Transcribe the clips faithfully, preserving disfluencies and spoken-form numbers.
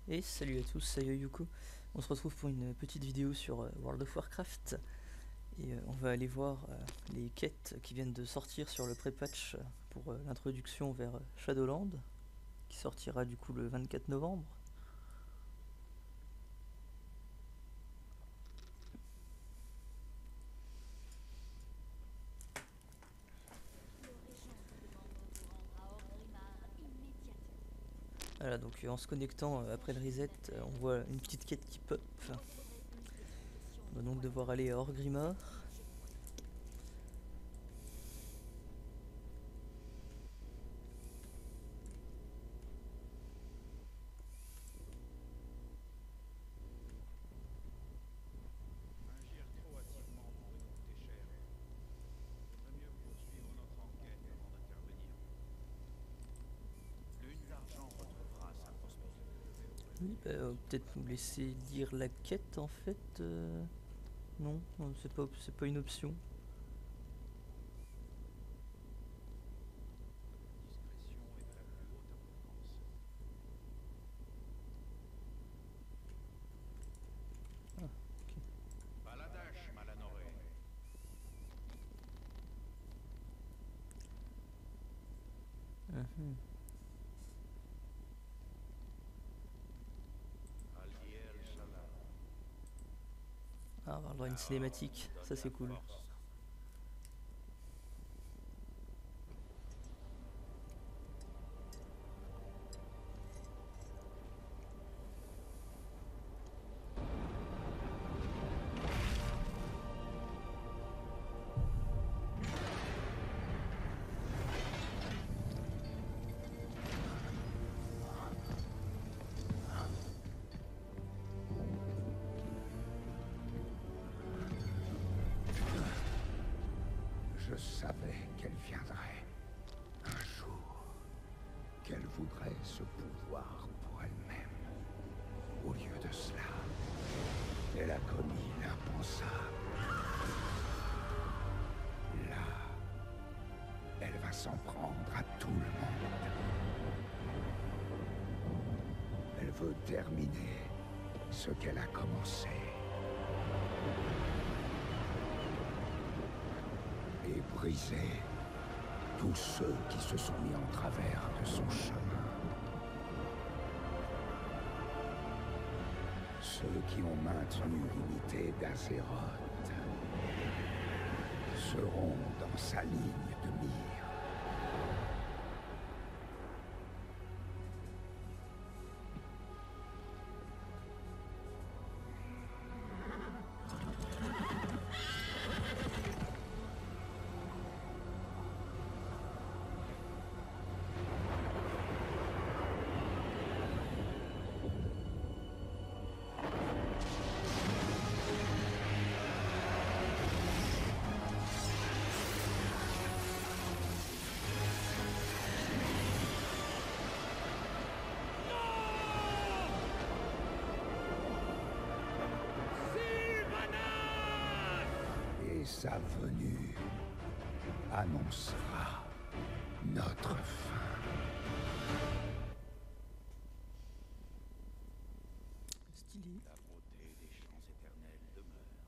Et salut à tous, c'est Yoyuko. On se retrouve pour une petite vidéo sur euh, World of Warcraft. Et euh, on va aller voir euh, les quêtes qui viennent de sortir sur le pré-patch euh, pour euh, l'introduction vers euh, Shadowland, qui sortira du coup le vingt-quatre novembre. Voilà, donc euh, en se connectant euh, après le reset, euh, on voit une petite quête qui pop. On va donc devoir aller à Orgrimmar. Agir trop hâtivement pourrait nous coûter cher. Vaudrait mieux poursuivre notre enquête avant d'intervenir. L'une d'argent retrouvera sa prospérité. Oui, bah, euh, peut-être nous laisser lire la quête en fait. euh, Non, non, c'est pas, c'est pas une option. Discrétion est de la plus haute importance. Ah, ok. Baladash, Malanoré. Mhm. Aldiel Shala. Ah, on va avoir le droit à une cinématique, ça c'est cool. Je savais qu'elle viendrait. Un jour, qu'elle voudrait ce pouvoir pour elle-même. Au lieu de cela, elle a commis l'impensable. Là, elle va s'en prendre à tout le monde. Elle veut terminer ce qu'elle a commencé. Et briser tous ceux qui se sont mis en travers de son chemin. Ceux qui ont maintenu l'unité d'Azeroth seront dans sa ligne de mire. Et sa venue annoncera notre fin. Stylé. La beauté des champs éternels demeure.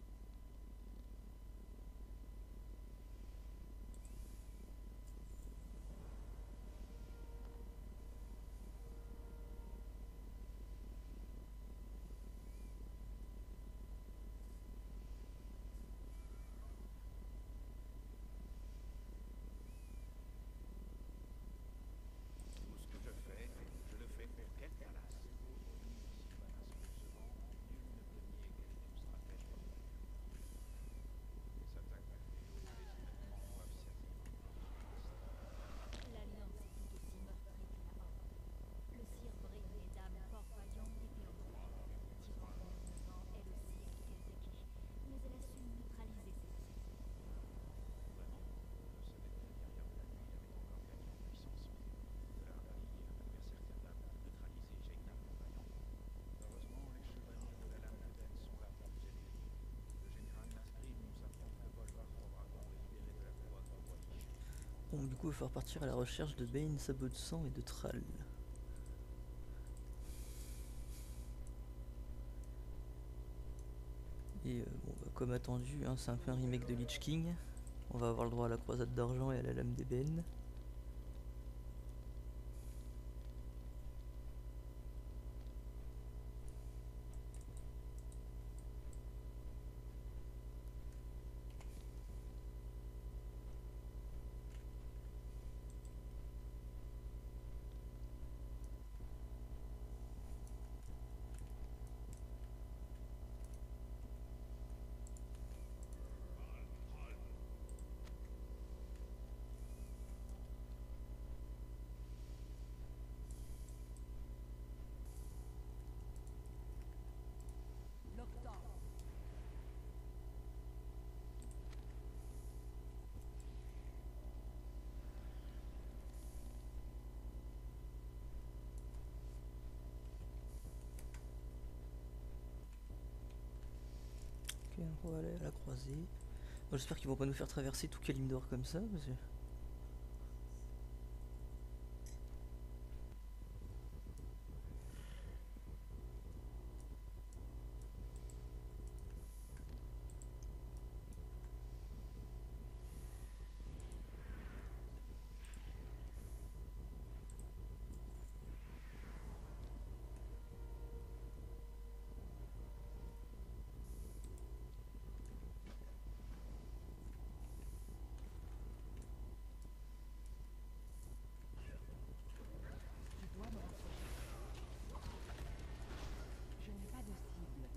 Tout ce que je fais, je le fais pour Kel'Thalas. Sylvanas Lucevant, nul ne peut nier qu'elle est une stratège formidable. Les attaques du fléau et les événements doivent servir à notre L'Alliance est tout aussi meurtrie que la Horde. Le sire brille les dames Port-Valiant et Théodore. Tyran neuf ans, elle aussi est Kelteki, mais elle a su neutraliser ses assassinats. Vraiment, je savais que la guerrière de la nuit avait encore gagné en puissance. Cela allié à l'adversaire capable de neutraliser Jaina Port-Valiant. Heureusement, les chevaliers de la lame d'Eden sont là pour nous aider. Le général Nasgrim nous apprend que Bolvar Dragon est libéré de la couronne du roi Lich. Bon, du coup, il va falloir partir à la recherche de Bane, Sabot de sang et de Thrall. Et euh, bon, bah, comme attendu, hein, c'est un peu un remake de Lich King. On va avoir le droit à la croisade d'argent et à la lame d'ébène. Ok, on va aller à la croisée. Bon, j'espère qu'ils vont pas nous faire traverser tout Kalimdor comme ça, parce que... Je dois me rapprocher. Je n'ai pas de cible.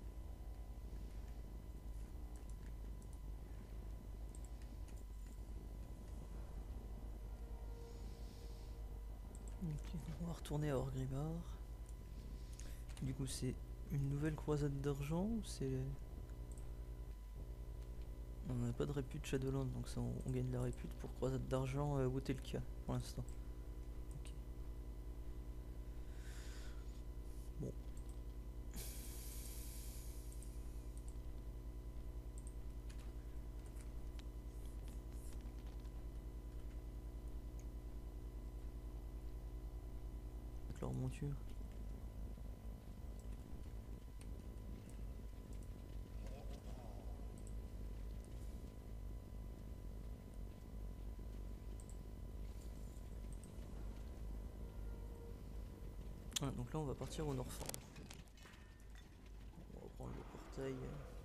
Ok, on va retourner à Orgrimmar. Du coup, c'est une nouvelle croisade d'argent ou c'est... On n'a pas de répute Shadowland, donc ça on, on gagne la répute pour croisade d'argent euh, Wotelka pour l'instant. Ok. Bon. Avec leur monture. Ah, donc là on va partir au Norfang. On va prendre le portail.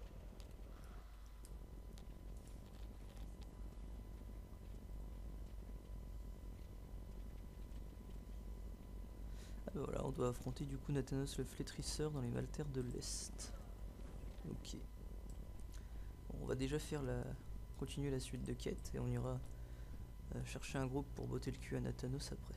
Ah bah voilà, on doit affronter du coup Nathanos le flétrisseur dans les Maltaires de l'Est. Ok. Bon, on va déjà faire la... continuer la suite de quête et on ira euh, chercher un groupe pour botter le cul à Nathanos après.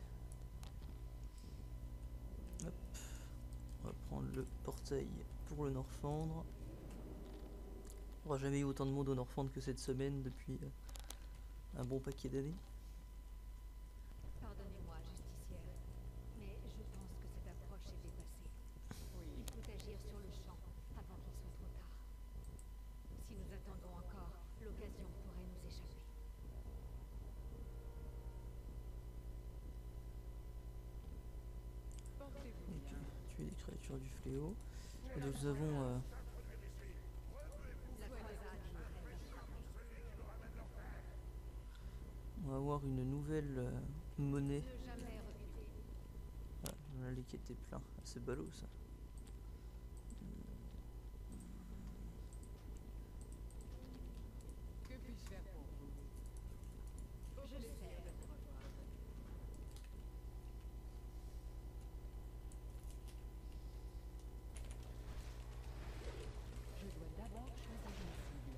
Hop. On va prendre le portail pour le Norfandre. On n'aura jamais eu autant de monde au Norfandre que cette semaine depuis euh, un bon paquet d'années. Pardonnez-moi, justicière, mais je pense que cette approche est dépassée. Il faut agir sur le champ avant qu'il soit trop tard. Si nous attendons encore, l'occasion pourrait nous échapper. Portez-vous Ok, bien. tuer des créatures du fléau. Et donc nous avons euh, La croisade nous aide à on va avoir une nouvelle euh, monnaie. ne jamais reculer. Ah, on a les qui étaient pleins. Ah, c'est ballot ça. Que puis-je faire pour vous? Je sais. Je dois d'abord choisir une cible.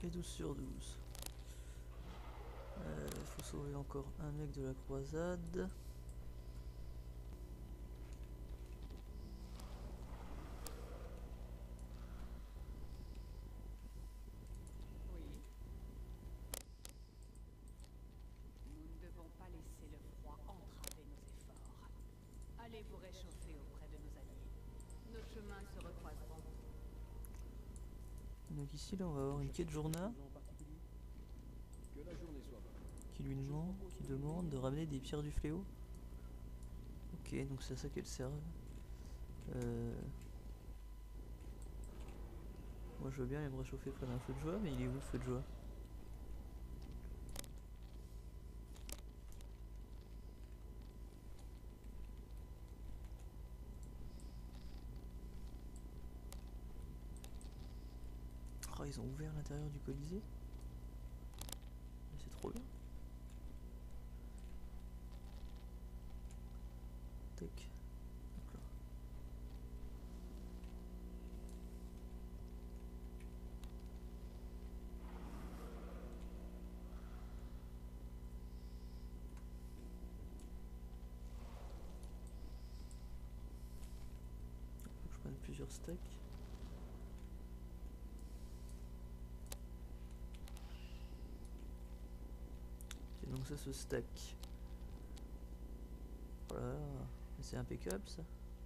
Allez, douze sur douze. Euh, faut sauver encore un mec de la croisade. Oui. Nous ne devons pas laisser le froid entraver nos efforts. Allez vous réchauffer auprès de nos alliés. Nos chemins se recroiseront. Donc ici là on va avoir une quête journal Que la journée soit bonne. qui lui demande, qui demande de ramener des pierres du fléau. Ok, donc c'est à ça qu'elles servent. Euh... Moi je veux bien aller me réchauffer près d'un feu de joie, mais il est où le feu de joie? Oh, ils ont ouvert l'intérieur du Colisée. C'est trop bien. Tac. Donc là. Faut que je prenne plusieurs stacks. Ok, donc ça se stack. Voilà, c'est impeccable ça.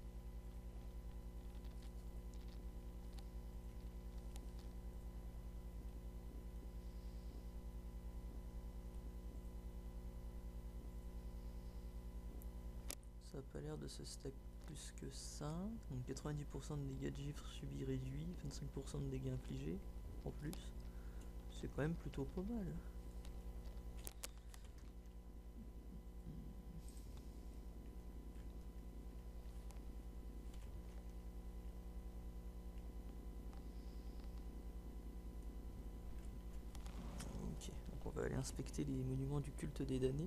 Ça a pas l'air de se stack plus que ça. Donc quatre-vingt-dix pour cent de dégâts de gifre subis réduits, vingt-cinq pour cent de dégâts infligés en plus. C'est quand même plutôt pas mal. Ok, donc on va aller inspecter les monuments du culte des damnés.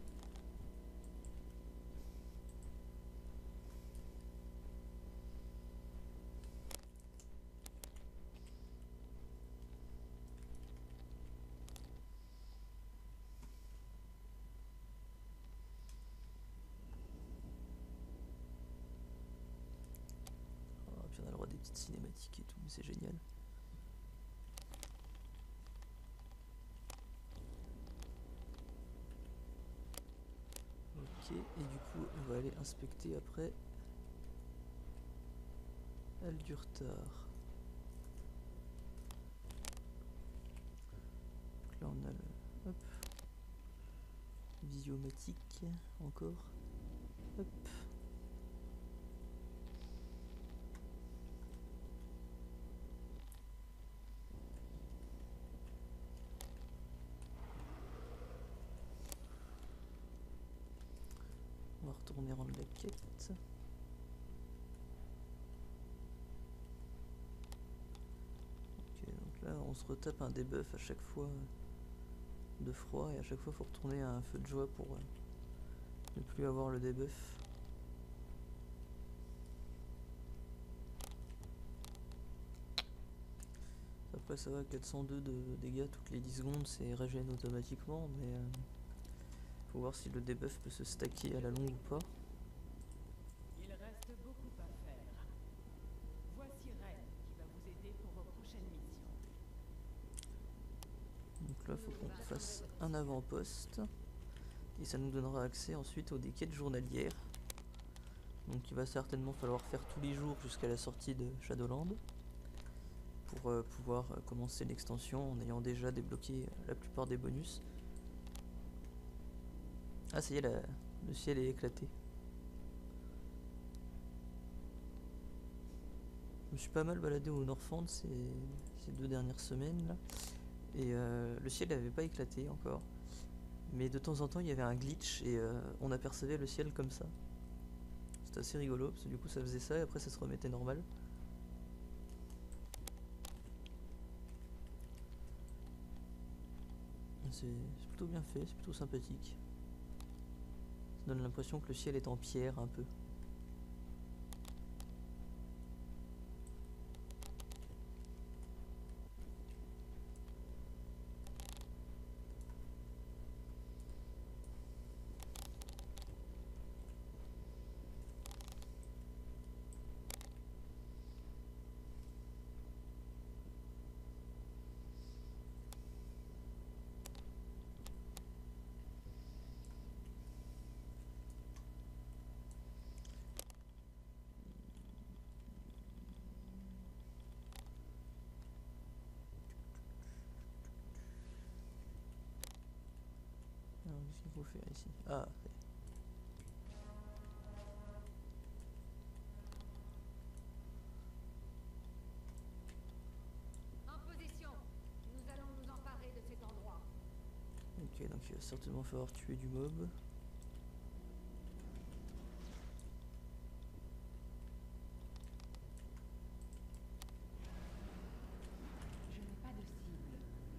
Oh, puis on a le droit des petites cinématiques et tout, c'est génial. Ok, et du coup on va aller inspecter après Aldurtar. Donc là on a le hop visiomatique encore. Hop. On va retourner rendre la quête. Ok, donc là on se retape un debuff à chaque fois de froid et à chaque fois il faut retourner à un feu de joie pour euh, ne plus avoir le debuff. Après ça va, quatre cent deux de dégâts toutes les dix secondes, c'est régène automatiquement, mais euh, faut voir si le debuff peut se stacker à la longue ou pas. Il reste beaucoup à faire. Voici Ren qui va vous aider pour vos prochaines missions. Donc là faut qu'on fasse un avant-poste et ça nous donnera accès ensuite aux des quêtes journalières. Donc il va certainement falloir faire tous les jours jusqu'à la sortie de Shadowland pour euh, pouvoir euh, commencer l'extension en ayant déjà débloqué euh, la plupart des bonus. Ah ça y est, la... le ciel est éclaté. Je me suis pas mal baladé au Northland ces... ces deux dernières semaines là. Et euh, le ciel n'avait pas éclaté encore. Mais de temps en temps il y avait un glitch et euh, on apercevait le ciel comme ça. C'était assez rigolo parce que du coup ça faisait ça et après ça se remettait normal. C'est plutôt bien fait, c'est plutôt sympathique. Ça donne l'impression que le ciel est en pierre un peu. qu'il faut faire ici? Ah, En position. Nous allons nous emparer de cet endroit. ok, donc il va certainement falloir tuer du mob. Je n'ai pas de cible.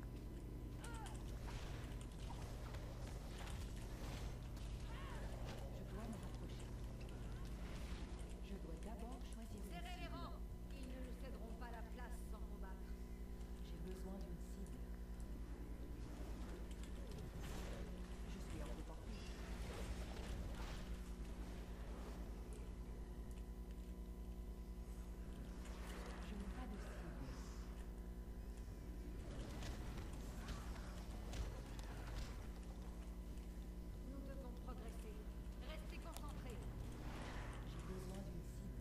Je dois me rapprocher. Je dois d'abord choisir une Serrez les cible. rangs. Ils ne nous céderont pas la place sans combattre. J'ai besoin d'une cible. Je suis hors de portée. Je n'ai pas de cible. Nous devons progresser. Restez concentrés. J'ai besoin d'une cible.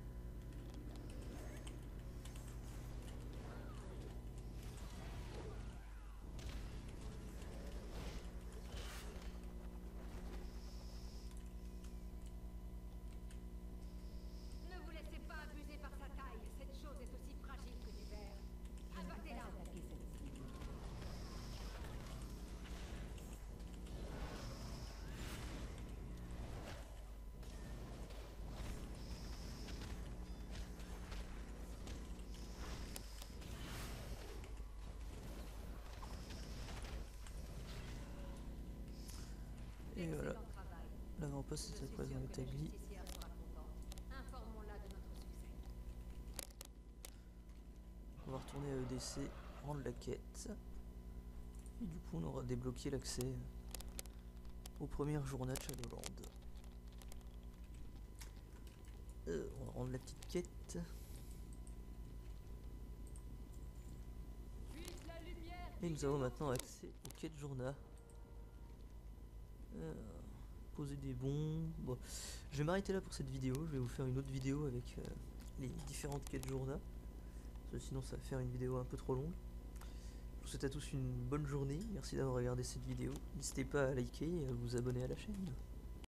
Ne vous laissez pas abuser par sa taille. Cette chose est aussi fragile que du verre. Je ne peux pas Abattez-la. attaquer cette cible. Et voilà, Excellent travail. l'avant-poste Je est suis à présent sûre que la établi. justicière sera contente. Informons-la de notre succès. On va retourner à E D C, rendre la quête. Et du coup, on aura débloqué l'accès au premier journal de Shadowland. Euh, on va rendre la petite quête. Puisse la lumière. Et nous avons maintenant accès aux quêtes journal. Euh, poser des bons. Bon, je vais m'arrêter là pour cette vidéo. Je vais vous faire une autre vidéo avec euh, les différentes quêtes journal. Parce que sinon, ça va faire une vidéo un peu trop longue. Je vous souhaite à tous une bonne journée. Merci d'avoir regardé cette vidéo. N'hésitez pas à liker et à vous abonner à la chaîne.